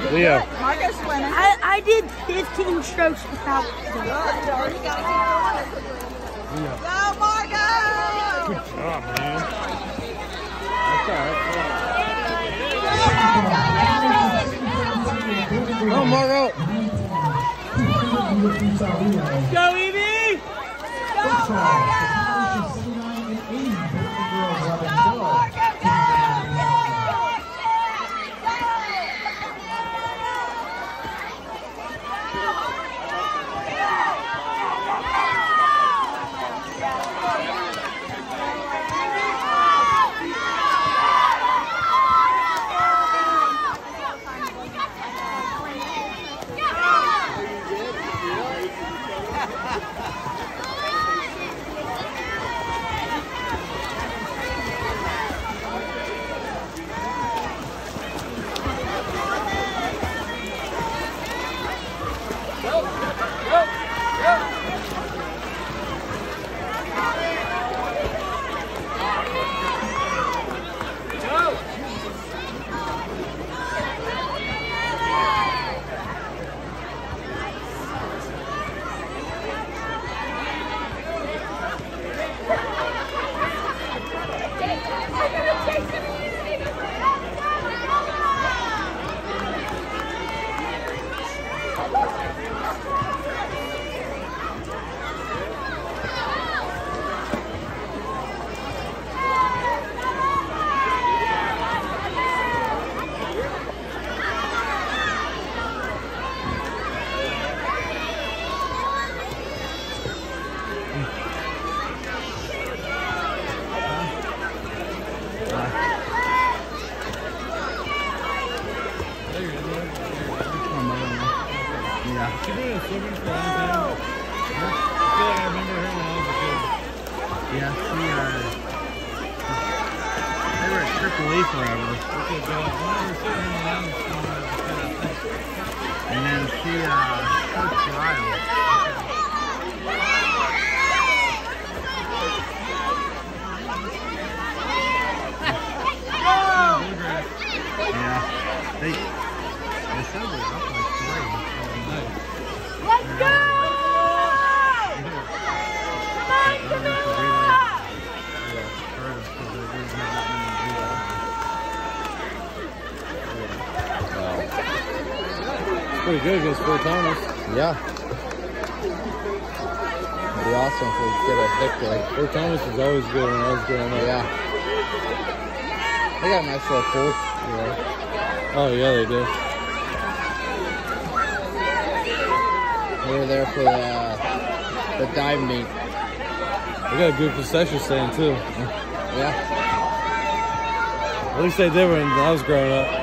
Leo. Marco's winning. I did 15 strokes without the Go, Marco! Good job, man. That's all right. Come on, Marco. Go, Evie! Go, Marco! She's been in swimming for a long time. I feel like I remember her when I was a kid. Yeah, they were at AAA forever. And then she coached Lyle. Yeah, they said they were up like 3. Let's go! Pretty good against Fort Thomas. Yeah. It'd be awesome if we get a victory. Fort Thomas was always good when I was growing up. Yeah. They got a nice little pool. Yeah. Oh yeah, they do. We were there for the dive meet. They got a good concession stand too. Yeah. At least they did when I was growing up.